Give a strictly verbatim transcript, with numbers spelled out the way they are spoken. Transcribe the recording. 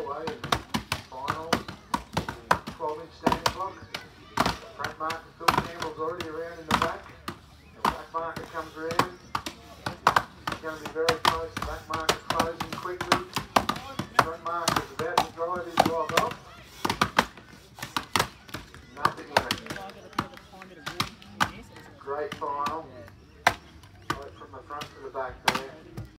underway in the final, the twelve inch standing block. Front marker Phil Campbell's already around in the back. The back marker comes around. It's going to be very close. The back marker closing quickly. Front marker